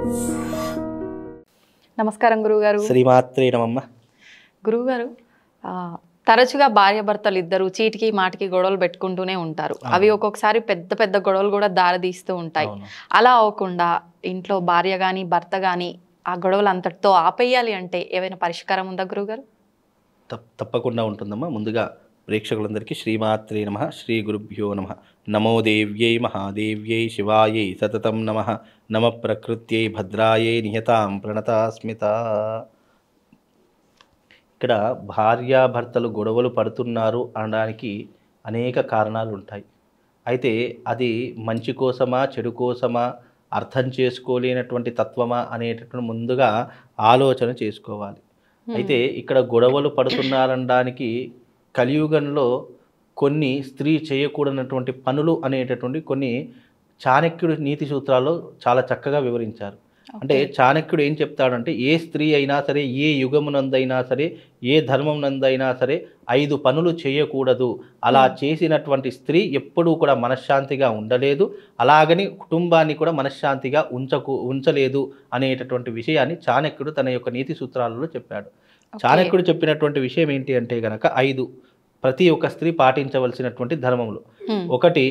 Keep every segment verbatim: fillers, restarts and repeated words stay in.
నమస్కారం గురుగారు. శ్రీమాత్రే నమః. గురుగారు, తరచుగా భార్యాభర్తలు ఇద్దరు చీటికి మాటికి గొడవలు పెట్టుకుంటూనే ఉంటారు. అవి ఒక్కొక్కసారి పెద్ద పెద్ద గొడవలు కూడా దారితీస్తూ ఉంటాయి. అలా అవ్వకుండా ఇంట్లో భార్య కానీ భర్త కానీ ఆ గొడవలు అంతటితో ఆపేయాలి అంటే ఏమైనా పరిష్కారం ఉందా గురుగారు? తప్పకుండా ఉంటుందమ్మా. ముందుగా ప్రేక్షకులందరికీ శ్రీమాత్రే నమః, శ్రీ గురుభ్యో నమః. నమో దేవ్యై మహాదేవ్యై శివాయై సతతం నమః. నమ ప్రకృత్యై భద్రాయై నిహతాం ప్రణతాస్మిత. ఇక్కడ భార్యాభర్తలు గొడవలు పడుతున్నారు అనడానికి అనేక కారణాలు ఉంటాయి. అయితే అది మంచి కోసమా చెడు కోసమా అర్థం చేసుకోలేనటువంటి తత్వమా అనేటటువంటి ముందుగా ఆలోచన చేసుకోవాలి. అయితే ఇక్కడ గొడవలు పడుతున్నారనడానికి కలియుగంలో కొన్ని స్త్రీ చేయకూడనటువంటి పనులు అనేటటువంటి కొన్ని చాణక్యుడు నీతి సూత్రాల్లో చాలా చక్కగా వివరించారు. అంటే చాణక్యుడు ఏం చెప్తాడంటే, ఏ స్త్రీ అయినా సరే, ఏ యుగమునందైనా సరే, ఏ ధర్మం నందైనా సరే ఐదు పనులు చేయకూడదు. అలా చేసినటువంటి స్త్రీ ఎప్పుడూ కూడా మనశ్శాంతిగా ఉండలేదు, అలాగని కుటుంబాన్ని కూడా మనశ్శాంతిగా ఉంచకు ఉంచలేదు అనేటటువంటి విషయాన్ని చాణక్యుడు తన యొక్క నీతి సూత్రాలలో చెప్పాడు. చాణక్యుడు చెప్పినటువంటి విషయం ఏంటి అంటే గనక ఐదు ప్రతి ఒక్క స్త్రీ పాటించవలసినటువంటి ధర్మములు. ఒకటి,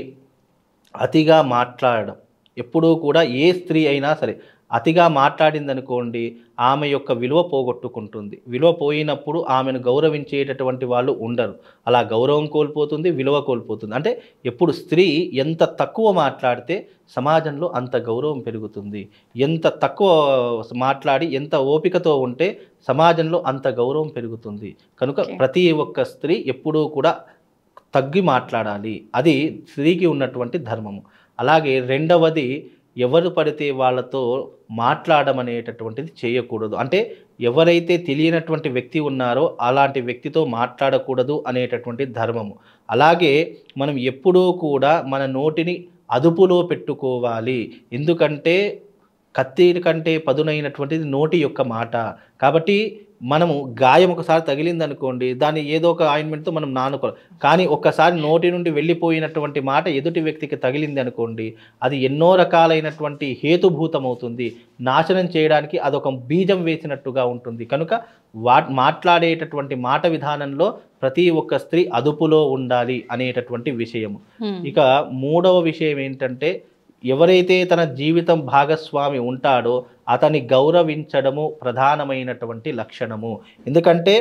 అతిగా మాట్లాడడం. ఎప్పుడూ కూడా ఏ స్త్రీ అయినా సరే అతిగా మాట్లాడిందనుకోండి, ఆమె యొక్క విలువ పోగొట్టుకుంటుంది. విలువ పోయినప్పుడు ఆమెను గౌరవించేటటువంటి వాళ్ళు ఉండరు. అలా గౌరవం కోల్పోతుంది, విలువ కోల్పోతుంది. అంటే ఎప్పుడు స్త్రీ ఎంత తక్కువ మాట్లాడితే సమాజంలో అంత గౌరవం పెరుగుతుంది. ఎంత తక్కువ మాట్లాడి ఎంత ఓపికతో ఉంటే సమాజంలో అంత గౌరవం పెరుగుతుంది. కనుక ప్రతి ఒక్క స్త్రీ ఎప్పుడూ కూడా తగ్గి మాట్లాడాలి. అది స్త్రీకి ఉన్నటువంటి ధర్మము. అలాగే రెండవది, ఎవరు పడితే వాళ్ళతో మాట్లాడడం అనేటటువంటిది చేయకూడదు. అంటే ఎవరైతే తెలియనటువంటి వ్యక్తి ఉన్నారో అలాంటి వ్యక్తితో మాట్లాడకూడదు అనేటటువంటి ధర్మము. అలాగే మనం ఎప్పుడూ కూడా మన నోటిని అదుపులో పెట్టుకోవాలి. ఎందుకంటే కత్తి కంటే పదునైనటువంటిది నోటి యొక్క మాట. కాబట్టి మనము గాయం ఒకసారి తగిలిందనుకోండి, దాన్ని ఏదో ఒక ఆయింట్మెంట్తో మనం నానుకోవాలి. కానీ ఒక్కసారి నోటి నుండి వెళ్ళిపోయినటువంటి మాట ఎదుటి వ్యక్తికి తగిలింది అనుకోండి, అది ఎన్నో రకాలైనటువంటి హేతుభూతమవుతుంది. నాశనం చేయడానికి అదొక బీజం వేసినట్టుగా ఉంటుంది. కనుక వా మాట్లాడేటటువంటి మాట విధానంలో ప్రతి ఒక్క స్త్రీ అదుపులో ఉండాలి అనేటటువంటి విషయము. ఇక మూడవ విషయం ఏంటంటే, ఎవరైతే తన జీవితం భాగస్వామి ఉంటాడో అతని గౌరవించడము ప్రధానమైనటువంటి లక్షణము. ఎందుకంటే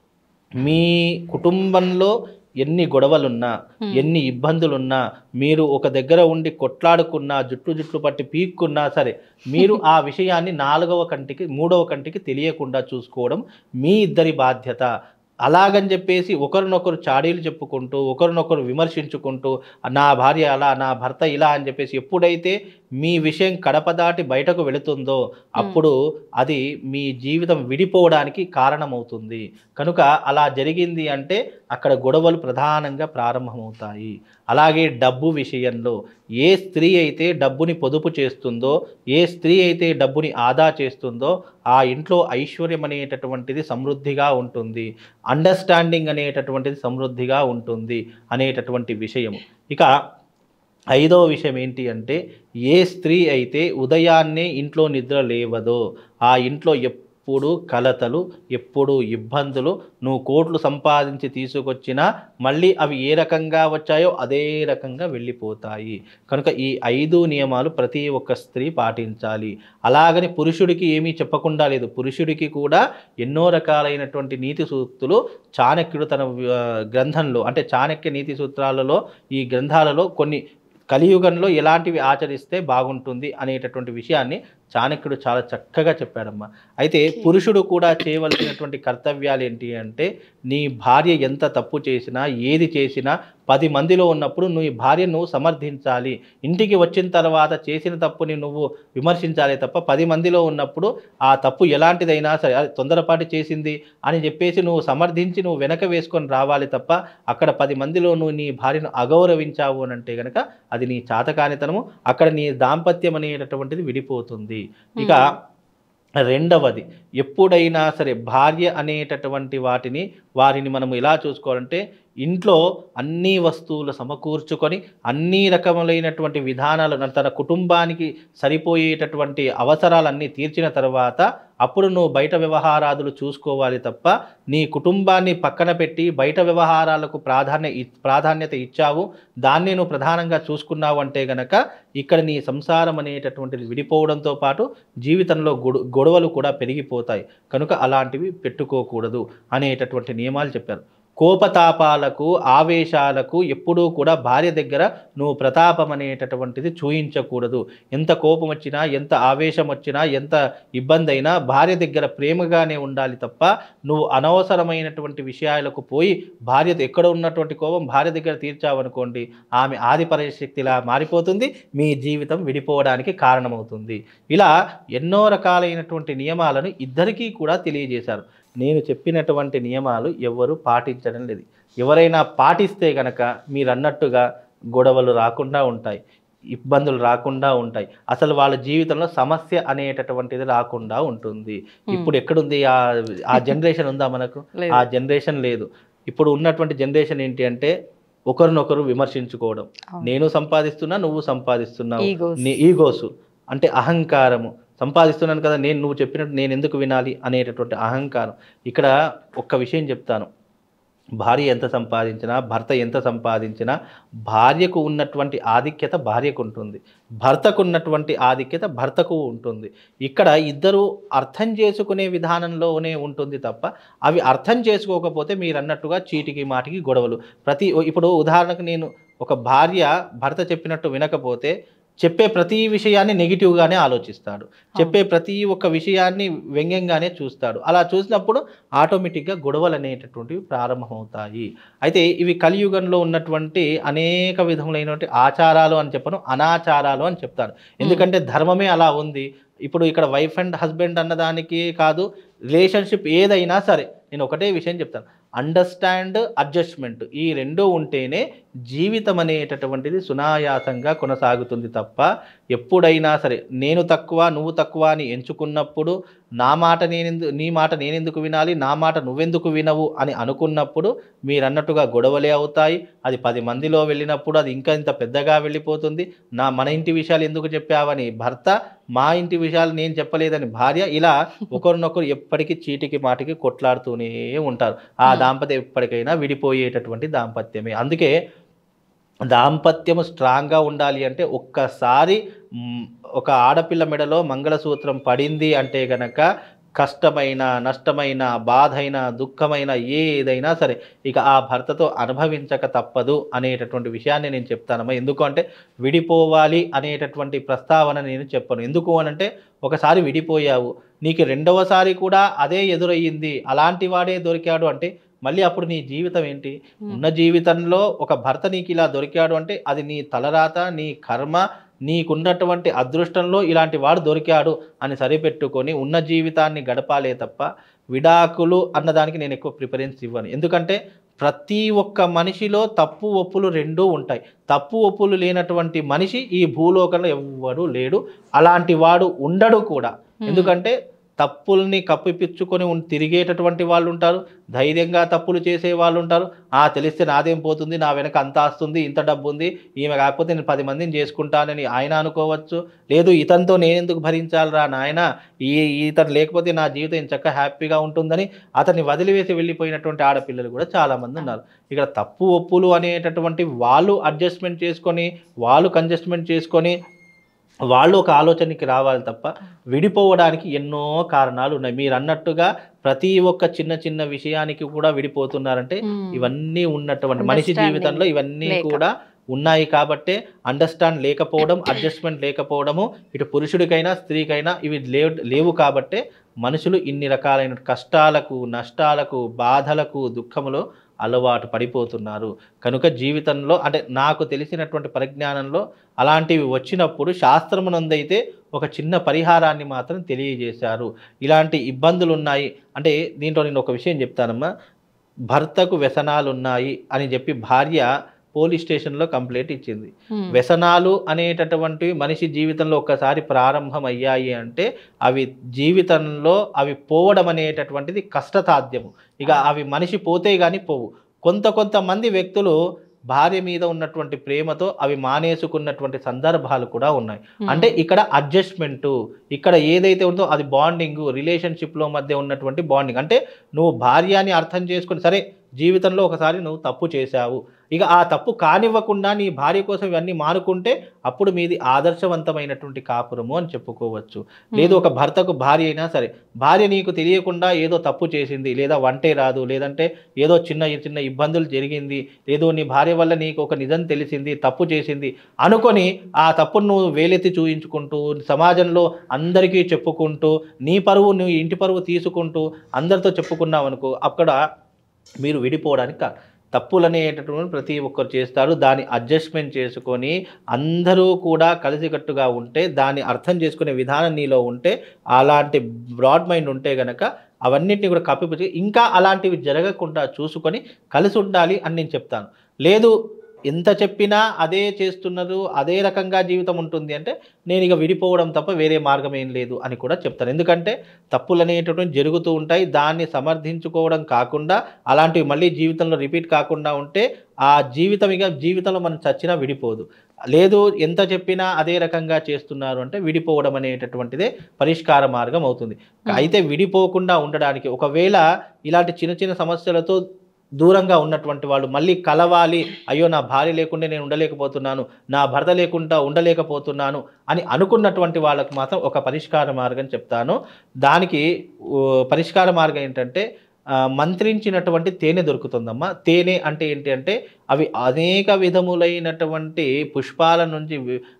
మీ కుటుంబంలో ఎన్ని గొడవలున్నా, ఎన్ని ఇబ్బందులున్నా, మీరు ఒక దగ్గర ఉండి కొట్లాడుకున్నా, జుట్టు జుట్లు పట్టి పీక్కున్నా సరే, మీరు ఆ విషయాన్ని నాలుగవ కంటికి మూడవ కంటికి తెలియకుండా చూసుకోవడం మీ ఇద్దరి బాధ్యత. అలాగని చెప్పేసి ఒకరినొకరు చాడీలు చెప్పుకుంటూ, ఒకరినొకరు విమర్శించుకుంటూ, నా భార్య అలా, నా భర్త ఇలా అని చెప్పేసి ఎప్పుడైతే మీ విషయం కడప దాటి బయటకు వెళుతుందో అప్పుడు అది మీ జీవితం విడిపోవడానికి కారణమవుతుంది. కనుక అలా జరిగింది అంటే అక్కడ గొడవలు ప్రధానంగా ప్రారంభమవుతాయి. అలాగే డబ్బు విషయంలో ఏ స్త్రీ అయితే డబ్బుని పొదుపు చేస్తుందో, ఏ స్త్రీ అయితే డబ్బుని ఆదా చేస్తుందో ఆ ఇంట్లో ఐశ్వర్యం అనేటటువంటిది సమృద్ధిగా ఉంటుంది, అండర్స్టాండింగ్ అనేటటువంటిది సమృద్ధిగా ఉంటుంది అనేటటువంటి విషయము. ఇక ఐదవ విషయం ఏంటి అంటే, ఏ స్త్రీ అయితే ఉదయాన్నే ఇంట్లో నిద్ర లేవదో ఆ ఇంట్లో ఎప్పుడు కలతలు, ఎప్పుడు ఇబ్బందులు, నువ్వు కోట్లు సంపాదించి తీసుకొచ్చినా మళ్ళీ అవి ఏ రకంగా వచ్చాయో అదే రకంగా వెళ్ళిపోతాయి. కనుక ఈ ఐదు నియమాలు ప్రతి ఒక్క స్త్రీ పాటించాలి. అలాగని పురుషుడికి ఏమీ చెప్పకుండా లేదు. పురుషుడికి కూడా ఎన్నో రకాలైనటువంటి నీతి సూక్తులు చాణక్యుడు తన గ్రంథంలో, అంటే చాణక్య నీతి సూత్రాలలో, ఈ గ్రంథాలలో కొన్ని కలియుగంలో ఎలాంటివి ఆచరిస్తే బాగుంటుంది అనేటటువంటి విషయాన్ని చాణక్యుడు చాలా చక్కగా చెప్పాడమ్మా. అయితే పురుషుడు కూడా చేయవలసినటువంటి కర్తవ్యాలు ఏంటి అంటే, నీ భార్య ఎంత తప్పు చేసినా, ఏది చేసినా పది మందిలో ఉన్నప్పుడు నువ్వు భార్యను నువ్వు సమర్థించాలి. ఇంటికి వచ్చిన తర్వాత చేసిన తప్పుని నువ్వు విమర్శించాలి తప్ప, పది మందిలో ఉన్నప్పుడు ఆ తప్పు ఎలాంటిదైనా సరే తొందరపాటు చేసింది అని చెప్పేసి నువ్వు సమర్థించి నువ్వు వెనక వేసుకొని రావాలి తప్ప, అక్కడ పది మందిలో నువ్వు నీ భార్యను అగౌరవించావు అని అంటే కనుక అది నీ చాతకానితనము. అక్కడ నీ దాంపత్యం అనేటటువంటిది విడిపోతుంది. ఇక రెండవది, ఎప్పుడైనా సరే భార్య అనేటటువంటి వాటిని వారిని మనం ఎలా చూసుకోవాలంటే, ఇంట్లో అన్ని వస్తువులు సమకూర్చుకొని అన్ని రకములైనటువంటి విధానాలు తన కుటుంబానికి సరిపోయేటటువంటి అవసరాలన్నీ తీర్చిన తర్వాత అప్పుడు నువ్వు బయట వ్యవహారాదులు చూసుకోవాలి తప్ప నీ కుటుంబాన్ని పక్కన పెట్టి బయట వ్యవహారాలకు ప్రాధాన్య ప్రాధాన్యత ఇచ్చావు, దాన్ని నువ్వు ప్రధానంగా చూసుకున్నావు అంటే గనక ఇక్కడ నీ సంసారం అనేటటువంటిది విడిపోవడంతో పాటు జీవితంలో గొడ గొడవలు కూడా పెరిగిపోతాయి. కనుక అలాంటివి పెట్టుకోకూడదు అనేటటువంటి నియమాలు చెప్పారు. కోపతాపాలకు ఆవేశాలకు ఎప్పుడూ కూడా భార్య దగ్గర నువ్వు ప్రతాపం అనేటటువంటిది చూయించకూడదు. ఎంత కోపం వచ్చినా ఎంత ఆవేశం వచ్చినా ఎంత ఇబ్బంది అయినా భార్య దగ్గర ప్రేమగానే ఉండాలి తప్ప నువ్వు అనవసరమైనటువంటి విషయాలకు పోయి భార్యతో ఎక్కడ ఉన్నటువంటి కోపం భార్య దగ్గర తీర్చావనుకోండి ఆమె ఆదిపరాశక్తిలా మారిపోతుంది, మీ జీవితం విడిపోవడానికి కారణమవుతుంది. ఇలా ఎన్నో రకాలైనటువంటి నియమాలను ఇద్దరికీ కూడా తెలియజేశారు. నేను చెప్పినటువంటి నియమాలు ఎవరు పాటించడం లేదు. ఎవరైనా పాటిస్తే గనక మీరు అన్నట్టుగా గొడవలు రాకుండా ఉంటాయి, ఇబ్బందులు రాకుండా ఉంటాయి, అసలు వాళ్ళ జీవితంలో సమస్య అనేటటువంటిది రాకుండా ఉంటుంది. ఇప్పుడు ఎక్కడుంది ఆ ఆ జనరేషన్ ఉందా మనకు? ఆ జనరేషన్ లేదు. ఇప్పుడు ఉన్నటువంటి జనరేషన్ ఏంటి అంటే ఒకరినొకరు విమర్శించుకోవడం, నేను సంపాదిస్తున్నా నువ్వు సంపాదిస్తున్నావు, నీ ఈగోసు అంటే అహంకారము, సంపాదిస్తున్నాను కదా నేను నువ్వు చెప్పినట్టు నేను ఎందుకు వినాలి అనేటటువంటి అహంకారం. ఇక్కడ ఒక్క విషయం చెప్తాను, భార్య ఎంత సంపాదించినా భర్త ఎంత సంపాదించినా భార్యకు ఉన్నటువంటి ఆధిక్యత భార్యకు ఉంటుంది, భర్తకు ఉన్నటువంటి ఆధిక్యత భర్తకు ఉంటుంది. ఇక్కడ ఇద్దరు అర్థం చేసుకునే విధానంలోనే ఉంటుంది తప్ప అవి అర్థం చేసుకోకపోతే మీరు అన్నట్టుగా చీటికి మాటికి గొడవలు. ప్రతి ఇప్పుడు ఉదాహరణకు నేను ఒక భార్య భర్త చెప్పినట్టు వినకపోతే చెప్పే ప్రతి విషయాన్ని నెగిటివ్గానే ఆలోచిస్తాడు, చెప్పే ప్రతి ఒక్క విషయాన్ని వ్యంగ్యంగానే చూస్తాడు. అలా చూసినప్పుడు ఆటోమేటిక్గా గొడవలు అనేటటువంటివి ప్రారంభమవుతాయి. అయితే ఇవి కలియుగంలో ఉన్నటువంటి అనేక విధములైనటువంటి ఆచారాలు అని చెప్పను, అనాచారాలు అని చెప్తారు. ఎందుకంటే ధర్మమే అలా ఉంది. ఇప్పుడు ఇక్కడ వైఫ్ అండ్ హస్బెండ్ అన్నదానికి కాదు, రిలేషన్షిప్ ఏదైనా సరే నేను ఒకటే విషయం చెప్తాను, అండర్స్టాండ్ అడ్జస్ట్మెంట్ ఈ రెండు ఉంటేనే జీవితం అనేటటువంటిది సునాయాసంగా కొనసాగుతుంది తప్ప ఎప్పుడైనా సరే నేను తక్కువ నువ్వు తక్కువ అని ఎంచుకున్నప్పుడు నా మాట నేనెందు నీ మాట నేనెందుకు వినాలి, నా మాట నువ్వెందుకు వినవు అని అనుకున్నప్పుడు మీరన్నట్టుగా గొడవలే అవుతాయి. అది పది మందిలో వెళ్ళినప్పుడు అది ఇంకా ఇంత పెద్దగా వెళ్ళిపోతుంది. నా మన ఇంటి విషయాలు ఎందుకు చెప్పావని భర్త, మా ఇంటి విషయాలు నేను చెప్పలేదని భార్య, ఇలా ఒకరినొకరు ఎప్పటికీ చీటికి మాటికి కొట్లాడుతూనే ఉంటారు. ఆ దాంపత్యం ఎప్పటికైనా విడిపోయేటటువంటి దాంపత్యమే. అందుకే దాంపత్యము స్ట్రాంగ్గా ఉండాలి అంటే ఒక్కసారి ఒక ఆడపిల్ల మెడలో మంగళసూత్రం పడింది అంటే గనక కష్టమైన నష్టమైన బాధైన దుఃఖమైన ఏదైనా సరే ఇక ఆ భర్తతో అనుభవించక తప్పదు అనేటటువంటి విషయాన్ని నేను చెప్తానమ్మా. ఎందుకు అంటే విడిపోవాలి అనేటటువంటి ప్రస్తావన నేను చెప్పను. ఎందుకు అనంటే ఒకసారి విడిపోయావు, నీకు రెండవసారి కూడా అదే ఎదురయ్యింది, అలాంటి వాడే దొరికాడు అంటే మళ్ళీ అప్పుడు నీ జీవితం ఏంటి? ఉన్న జీవితంలో ఒక భర్త నీకు ఇలా దొరికాడు అంటే అది నీ తలరాత, నీ కర్మ, నీకున్నటువంటి అదృష్టంలో ఇలాంటి వాడు దొరికాడు అని సరిపెట్టుకొని ఉన్న జీవితాన్ని గడపాలే తప్ప విడాకులు అన్నదానికి నేను ఎక్కువ ప్రిఫరెన్స్ ఇవ్వను. ఎందుకంటే ప్రతి ఒక్క మనిషిలో తప్పు ఒప్పులు రెండూ ఉంటాయి. తప్పు ఒప్పులు లేనటువంటి మనిషి ఈ భూలోకంలో ఎవ్వడూ లేడు, అలాంటి వాడు ఉండడు కూడా. ఎందుకంటే తప్పుల్ని కప్పిపుచ్చుకొని తిరిగేటటువంటి వాళ్ళు ఉంటారు, ధైర్యంగా తప్పులు చేసే వాళ్ళు ఉంటారు. ఆ తెలిస్తే నాదేం పోతుంది, నా వెనక అంత వస్తుంది, ఇంత డబ్బు ఉంది, ఈమె కాకపోతే నేను పది మందిని చేసుకుంటానని ఆయన అనుకోవచ్చు. లేదు ఇతనితో నేనెందుకు భరించాలిరా నాయన, ఈ ఇతను లేకపోతే నా జీవితం చక్కగా హ్యాపీగా ఉంటుందని అతన్ని వదిలివేసి వెళ్ళిపోయినటువంటి ఆడపిల్లలు కూడా చాలామంది ఉన్నారు. ఇక్కడ తప్పు ఒప్పులు అనేటటువంటి వాళ్ళు అడ్జస్ట్మెంట్ చేసుకొని వాళ్ళు కన్జస్ట్మెంట్ చేసుకొని వాళ్ళు ఒక ఆలోచనకి రావాలి తప్ప విడిపోవడానికి ఎన్నో కారణాలు ఉన్నాయి. మీరు అన్నట్టుగా ప్రతి ఒక్క చిన్న చిన్న విషయానికి కూడా విడిపోతున్నారంటే ఇవన్నీ ఉన్నటువంటి మనిషి జీవితంలో ఇవన్నీ కూడా ఉన్నాయి. కాబట్టే అండర్స్టాండ్ లేకపోవడం, అడ్జస్ట్మెంట్ లేకపోవడము ఇటు పురుషుడికైనా స్త్రీకైనా ఇవి లేవు లేవు కాబట్టే మనుషులు ఇన్ని రకాలైన కష్టాలకు, నష్టాలకు, బాధలకు, దుఃఖములో అలవాటు పడిపోతున్నారు. కనుక జీవితంలో అంటే నాకు తెలిసినటువంటి పరిజ్ఞానంలో అలాంటివి వచ్చినప్పుడు శాస్త్రమునందైతే ఒక చిన్న పరిహారాన్ని మాత్రం తెలియజేశారు. ఇలాంటి ఇబ్బందులు ఉన్నాయి అంటే దీంట్లో నేను ఒక విషయం చెప్తానమ్మా. భర్తకు వ్యసనాలు ఉన్నాయి అని చెప్పి భార్య పోలీస్ స్టేషన్లో కంప్లైంట్ ఇచ్చింది. వ్యసనాలు అనేటటువంటివి మనిషి జీవితంలో ఒక్కసారి ప్రారంభం అయ్యాయి అంటే అవి జీవితంలో అవి పోవడం అనేటటువంటిది కష్టసాధ్యము. ఇక అవి మనిషి పోతే కానీ పోవు. కొంత కొంతమంది వ్యక్తులు భార్య మీద ఉన్నటువంటి ప్రేమతో అవి మానేసుకున్నటువంటి సందర్భాలు కూడా ఉన్నాయి. అంటే ఇక్కడ అడ్జస్ట్మెంటు, ఇక్కడ ఏదైతే ఉందో అది బాండింగ్, రిలేషన్షిప్లో మధ్య ఉన్నటువంటి బాండింగ్. అంటే నువ్వు భార్యని అర్థం చేసుకుని, సరే జీవితంలో ఒకసారి నువ్వు తప్పు చేశావు, ఇక ఆ తప్పు కానివ్వకుండా నీ భార్య కోసం ఇవన్నీ మానుకుంటే అప్పుడు మీది ఆదర్శవంతమైనటువంటి కాపురము అని చెప్పుకోవచ్చు. లేదు ఒక భర్తకు భార్య అయినా సరే, భార్య నీకు తెలియకుండా ఏదో తప్పు చేసింది, లేదా వంటే రాదు, లేదంటే ఏదో చిన్న చిన్న ఇబ్బందులు జరిగింది, లేదో నీ భార్య వల్ల నీకు ఒక నిజం తెలిసింది, తప్పు చేసింది అనుకొని ఆ తప్పును నువ్వు వేలెత్తి చూయించుకుంటూ సమాజంలో అందరికీ చెప్పుకుంటూ నీ పరువు నువ్వు ఇంటి పరువు తీసుకుంటూ అందరితో చెప్పుకున్నావు అనుకో, అక్కడ మీరు విడిపోవడానికి కాదు. తప్పులు అనేటటువంటి ప్రతి ఒక్కరు చేస్తారు. దాన్ని అడ్జస్ట్మెంట్ చేసుకొని అందరూ కూడా కలిసికట్టుగా ఉంటే, దాన్ని అర్థం చేసుకునే విధానం నీలో ఉంటే, అలాంటి బ్రాడ్ మైండ్ ఉంటే గనక అవన్నిటిని కూడా కప్పిపుచ్చి ఇంకా అలాంటివి జరగకుండా చూసుకొని కలిసి ఉండాలి అని నేను చెప్తాను. లేదు ఎంత చెప్పినా అదే చేస్తున్నారు, అదే రకంగా జీవితం ఉంటుంది అంటే నేను ఇక విడిపోవడం తప్ప వేరే మార్గం ఏం లేదు అని కూడా చెప్తాను. ఎందుకంటే తప్పులు అనేటటువంటి జరుగుతూ ఉంటాయి. దాన్ని సమర్థించుకోవడం కాకుండా అలాంటివి మళ్ళీ జీవితంలో రిపీట్ కాకుండా ఉంటే ఆ జీవితం ఇక జీవితంలో మనం చచ్చినా విడిపోదు. లేదు ఎంత చెప్పినా అదే రకంగా చేస్తున్నారు అంటే విడిపోవడం అనేటటువంటిదే పరిష్కార మార్గం అవుతుంది. అయితే విడిపోకుండా ఉండడానికి ఒకవేళ ఇలాంటి చిన్న చిన్న సమస్యలతో దూరంగా ఉన్నటువంటి వాళ్ళు మళ్ళీ కలవాలి, అయ్యో నా భార్య లేకుండా నేను ఉండలేకపోతున్నాను, నా భర్త లేకుండా ఉండలేకపోతున్నాను అని అనుకున్నటువంటి వాళ్ళకు మాత్రం ఒక పరిష్కార మార్గం చెప్తాను. దానికి పరిష్కార మార్గం ఏంటంటే మంత్రించినటువంటి తేనె దొరుకుతుందమ్మా. తేనె అంటే ఏంటి అంటే అవి అనేక విధములైనటువంటి పుష్పాల నుంచి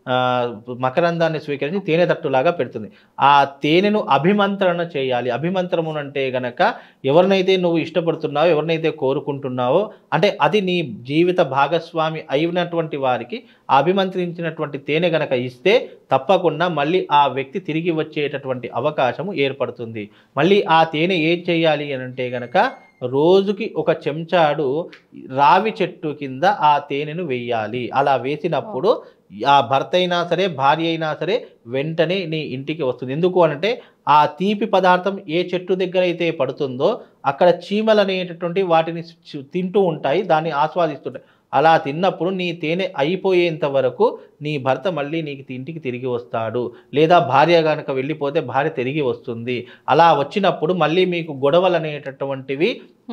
మకరందాన్ని స్వీకరించి తేనె తట్టులాగా పెడుతుంది. ఆ తేనెను అభిమంత్రణ చేయాలి. అభిమంత్రము అంటే గనక ఎవరినైతే నువ్వు ఇష్టపడుతున్నావో, ఎవరినైతే కోరుకుంటున్నావో, అంటే అది నీ జీవిత భాగస్వామి అయినటువంటి వారికి అభిమంత్రించినటువంటి తేనె గనక ఇస్తే తప్పకుండా మళ్ళీ ఆ వ్యక్తి తిరిగి వచ్చేటటువంటి అవకాశము ఏర్పడుతుంది. మళ్ళీ ఆ తేనె ఏం చేయాలి అని అంటే గనక రోజుకి ఒక చెంచాడు రావి చెట్టు కింద ఆ తేనెను వేయాలి. అలా వేసినప్పుడు ఆ భర్త అయినా సరే భార్య అయినా సరే వెంటనే నీ ఇంటికి వస్తుంది. ఎందుకు అనంటే ఆ తీపి పదార్థం ఏ చెట్టు దగ్గర అయితే పడుతుందో అక్కడ చీమలు అనేటటువంటి వాటిని తింటూ ఉంటాయి, దాన్ని ఆస్వాదిస్తుంటాయి. అలా తిన్నప్పుడు నీ తేనె అయిపోయేంత వరకు నీ భర్త మళ్ళీ నీకు ఇంటికి తిరిగి వస్తాడు. లేదా భార్య కనుక వెళ్ళిపోతే భార్య తిరిగి వస్తుంది. అలా వచ్చినప్పుడు మళ్ళీ మీకు గొడవలు అనేటటువంటివి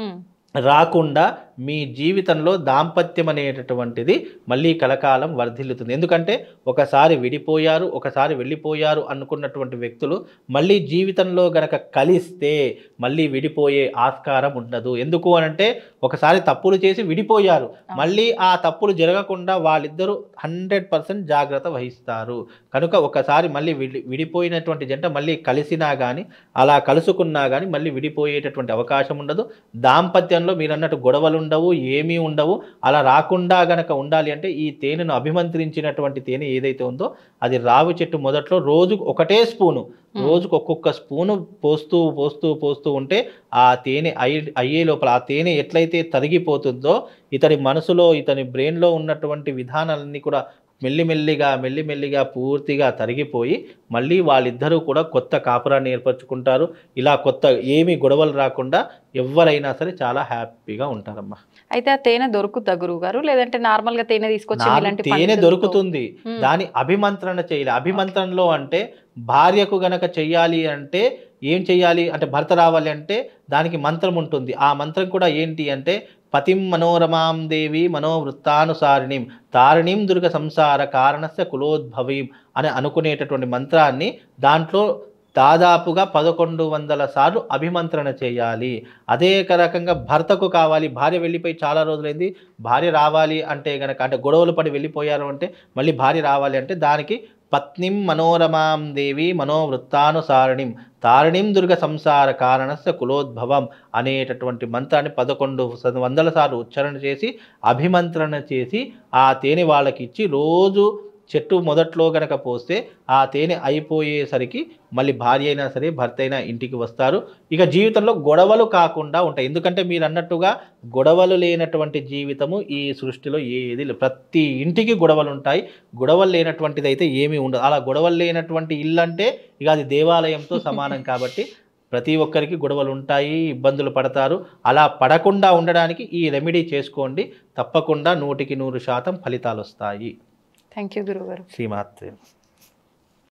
రాకుండా మీ జీవితంలో దాంపత్యం అనేటటువంటిది మళ్ళీ కలకాలం వర్ధిల్లుతుంది. ఎందుకంటే ఒకసారి విడిపోయారు, ఒకసారి వెళ్ళిపోయారు అనుకున్నటువంటి వ్యక్తులు మళ్ళీ జీవితంలో గనక కలిస్తే మళ్ళీ విడిపోయే ఆస్కారం ఉండదు. ఎందుకు అనంటే ఒకసారి తప్పులు చేసి విడిపోయారు, మళ్ళీ ఆ తప్పులు జరగకుండా వాళ్ళిద్దరూ హండ్రెడ్ పర్సెంట్ జాగ్రత్త వహిస్తారు. కనుక ఒకసారి మళ్ళీ విడి విడిపోయినటువంటి జంట మళ్ళీ కలిసినా కానీ అలా కలుసుకున్నా కానీ మళ్ళీ విడిపోయేటటువంటి అవకాశం ఉండదు. దాంపత్యంలో మీరు అన్నట్టు గొడవలు ఉండవు, ఏమీ ఉండవు. అలా రాకుండా గనక ఉండాలి అంటే ఈ తేనెను అభిమంత్రించినటువంటి తేనె ఏదైతే ఉందో అది రావి చెట్టు మొదట్లో రోజు ఒకటే స్పూను, రోజుకు ఒక్కొక్క స్పూను పోస్తూ పోస్తూ పోస్తూ ఉంటే ఆ తేనె అయ్యే అయ్యే లోపల ఆ తేనె ఎట్లయితే తరిగిపోతుందో ఇతని మనసులో ఇతని బ్రెయిన్లో ఉన్నటువంటి విధానాలన్నీ కూడా మెల్లిమెల్లిగా మెల్లిమెల్లిగా పూర్తిగా తరిగిపోయి మళ్ళీ వాళ్ళిద్దరూ కూడా కొత్త కాపురాన్ని ఏర్పరచుకుంటారు. ఇలా కొత్త ఏమీ గొడవలు రాకుండా ఎవరైనా సరే చాలా హ్యాపీగా ఉంటారమ్మా. అయితే ఆ తేనె దొరుకుతుందా గురువు గారు, లేదంటే నార్మల్ గా తేనె తీసుకొచ్చి తేనె దొరుకుతుంది, దాని అభిమంత్రణ చేయాలి. అభిమంత్రణలో అంటే భార్యకు గనక చెయ్యాలి అంటే ఏం చెయ్యాలి అంటే భర్త రావాలి అంటే దానికి మంత్రం ఉంటుంది. ఆ మంత్రం కూడా ఏంటి అంటే పతిం మనోరమాం దేవి మనోవృత్తానుసారిణీం తారిణీం దుర్గ సంసార కారణస్య కులోద్భవీం అని అనుకునేటటువంటి మంత్రాన్ని దాంట్లో దాదాపుగా పదకొండు వందల సార్లు అభిమంత్రణ చేయాలి. అదే రకంగా భర్తకు కావాలి, భార్య వెళ్ళిపోయి చాలా రోజులైంది, భార్య రావాలి అంటే కనుక అంటే గొడవలు పడి వెళ్ళిపోయారు అంటే మళ్ళీ భార్య రావాలి అంటే దానికి పత్నిం మనోరమాం దేవి మనోవృత్తానుసారిణిం తారిణిం దుర్గ సంసార కారణస్య కులోద్భవం అనేటటువంటి మంత్రాన్ని పదకొండు వందల సార్లు ఉచ్చారణ చేసి అభిమంత్రణ చేసి ఆ తేనె వాళ్ళకి ఇచ్చి రోజు చెట్టు మొదట్లో గనక పోస్తే ఆ తేనె అయిపోయేసరికి మళ్ళీ భార్య అయినా సరే భర్త అయినా ఇంటికి వస్తారు. ఇక జీవితంలో గొడవలు కాకుండా ఉంటాయి. ఎందుకంటే మీరు అన్నట్టుగా గొడవలు లేనటువంటి జీవితము ఈ సృష్టిలో ఏది లేదు. ప్రతి ఇంటికి గొడవలు ఉంటాయి, గొడవలు లేనటువంటిది అయితే ఏమీ ఉండదు. అలా గొడవలు లేనటువంటి ఇల్లు అంటే ఇక అది దేవాలయంతో సమానం. కాబట్టి ప్రతి ఒక్కరికి గొడవలు ఉంటాయి, ఇబ్బందులు పడతారు. అలా పడకుండా ఉండడానికి ఈ రెమెడీ చేసుకోండి, తప్పకుండా నూటికి నూరు శాతం ఫలితాలు వస్తాయి. థ్యాంక్ యూ గురుగారు. శ్రీమాత్రే.